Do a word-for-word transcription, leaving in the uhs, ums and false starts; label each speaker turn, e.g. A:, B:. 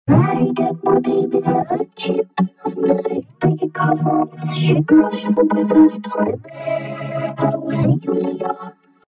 A: I get my baby that cheap night. Take a cover, she brush for the first time.